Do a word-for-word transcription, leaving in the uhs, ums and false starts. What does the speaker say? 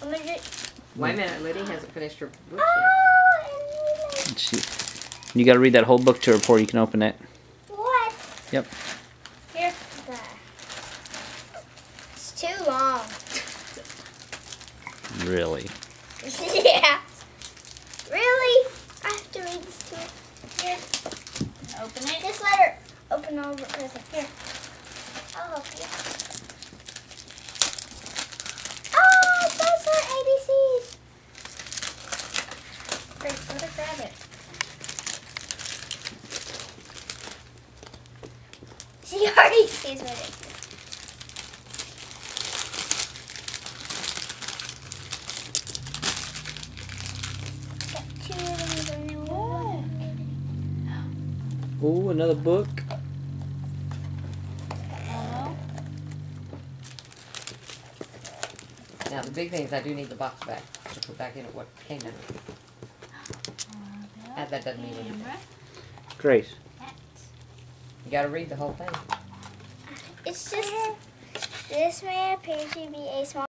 I'm gonna just... Wait a minute, Lydia hasn't finished her book Oh, and She, you got to read that whole book to her before you can open it. what? Yep. Here. There. It's too long. Really? Yeah. Really? I have to read this to her. Here. Open it. Just let her open over with it. Here. I'll help you. Oh, those are A B Cs. Great, let her grab it. She already sees what it is. Got two of them in one. Oh, another book. Now the big thing is I do need the box back to put back in what came in it. That, that doesn't mean anything. Great. You got to read the whole thing. It's just, this may appear to be a small